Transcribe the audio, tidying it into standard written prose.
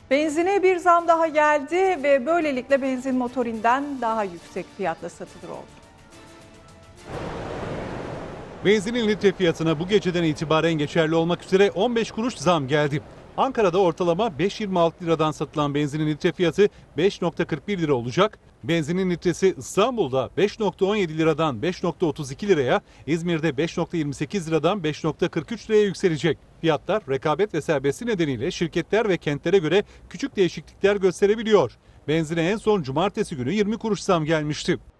Benzine bir zam daha geldi ve böylelikle benzin motorinden daha yüksek fiyatla satılır oldu. Benzinin litre fiyatına bu geceden itibaren geçerli olmak üzere 15 kuruş zam geldi. Ankara'da ortalama 5,26 liradan satılan benzinin litre fiyatı 5,41 lira olacak. Benzinin litresi İstanbul'da 5,17 liradan 5,32 liraya, İzmir'de 5,28 liradan 5,43 liraya yükselecek. Fiyatlar rekabet ve serbestliği nedeniyle şirketler ve kentlere göre küçük değişiklikler gösterebiliyor. Benzine en son cumartesi günü 20 kuruş zam gelmişti.